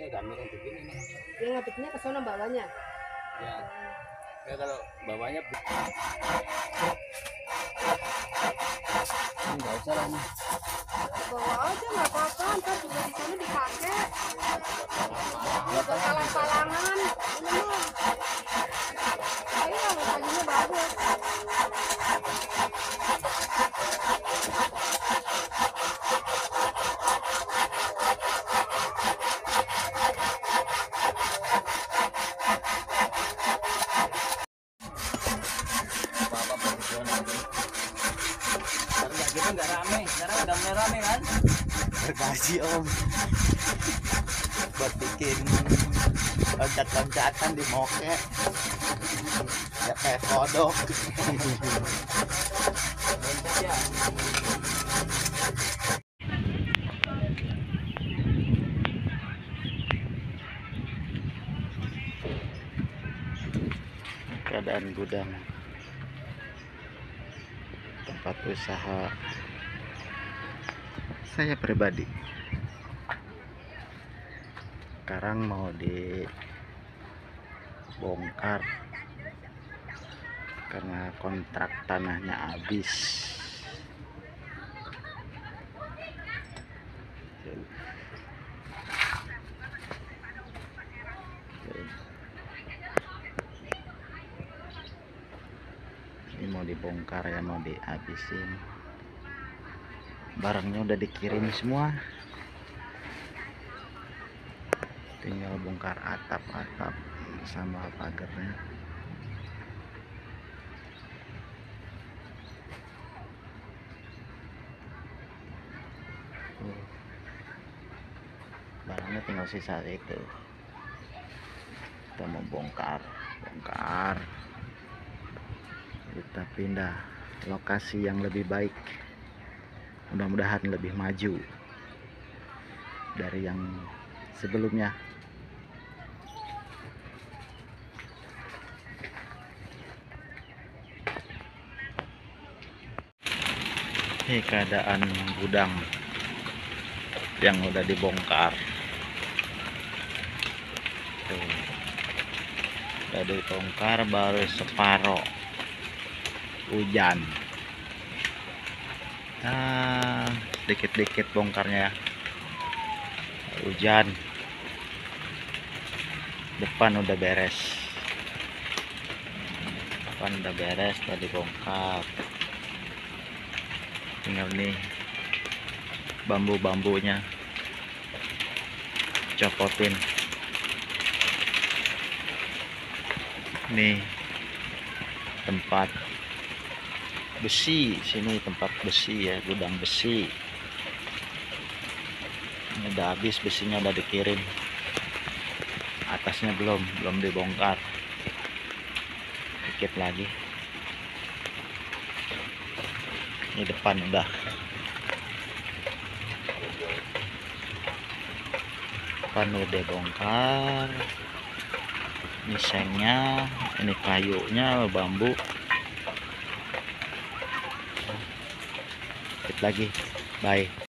ini udah miring begini nih. Dia ngadepnya ke sana bawahnya. Ya. Ya kalau bawahnya nggak usah lah nih. Bawa aja nggak apa-apa, ntar juga di sana dipakai. Nggak salah-salangan. Ini mah. Ayo, kajunya bagus. Apa-apa profesional. Kalau nggak gitu nggak rame. Sekarang udah mulai rame kan? Bergaji om buat bikin loncat-loncatan di moket ya kayak kodok. Loncat ya. Keadaan gudang tempat usaha saya pribadi sekarang mau dibongkar karena kontrak tanahnya habis. Ini mau dibongkar ya, mau dihabisin. Barangnya udah dikirim semua, tinggal bongkar atap-atap sama pagarnya. Barangnya tinggal sisa itu. Kita mau bongkar kita pindah lokasi yang lebih baik, mudah-mudahan lebih maju dari yang sebelumnya. Ini keadaan gudang yang udah dibongkar. Tuh, udah dibongkar baru separoh, hujan. Nah, sedikit-sedikit bongkarnya, hujan. Depan udah beres, udah dibongkar. Tinggal nih bambu-bambunya copotin. Nih tempat besi, sini tempat besi ya, gudang besi. Ini udah habis besinya, udah dikirim. Atasnya belum dibongkar, dikit lagi. Ini depan udah dibongkar. Ini sengnya, ini kayunya, bambu. Dikit lagi, bye.